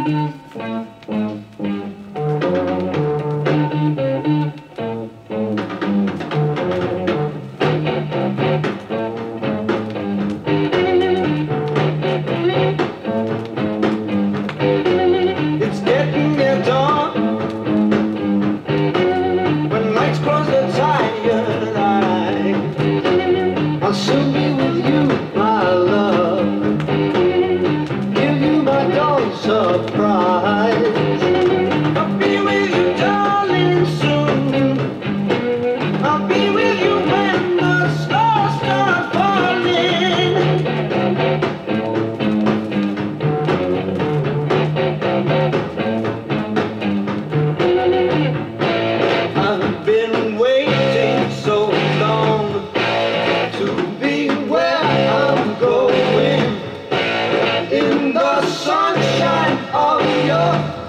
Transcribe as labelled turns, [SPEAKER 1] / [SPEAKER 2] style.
[SPEAKER 1] It's getting near dawn. When lights close the tired eye, I'll soon be with you, my love. Give you my dawn surprise. I'll be with you, darling, soon. I'll be with you when the stars start falling. I've been waiting so long to be where I'm going, in the sunshine of your